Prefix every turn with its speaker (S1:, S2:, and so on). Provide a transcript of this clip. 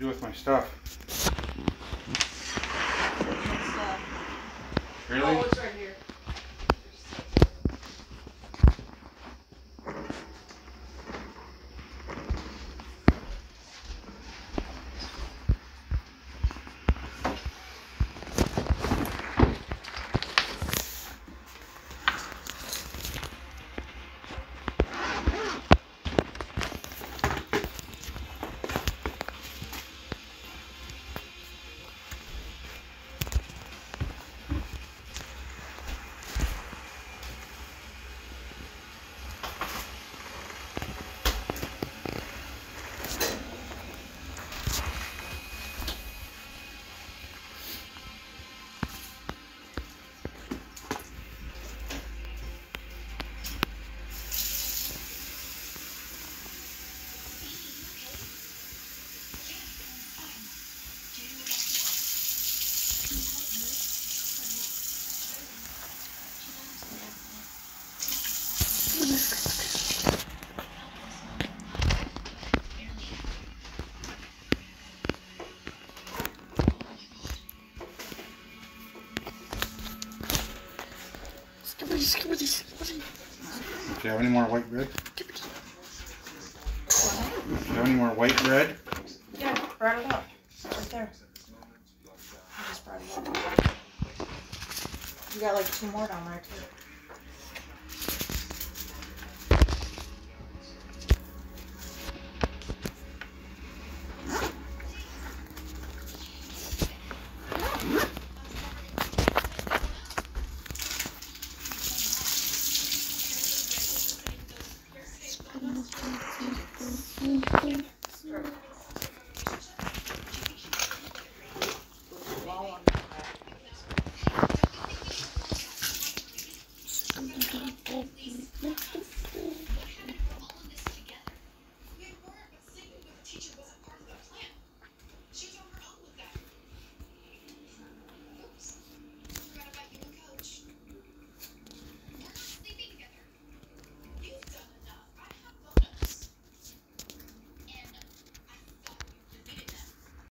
S1: do with my stuff? Really?
S2: Oh, it's right here.
S1: Do you have any more white bread? Do you have any more white bread?
S2: Yeah, brought it up. It's right there. I just brought it up. You got like 2 more down there too.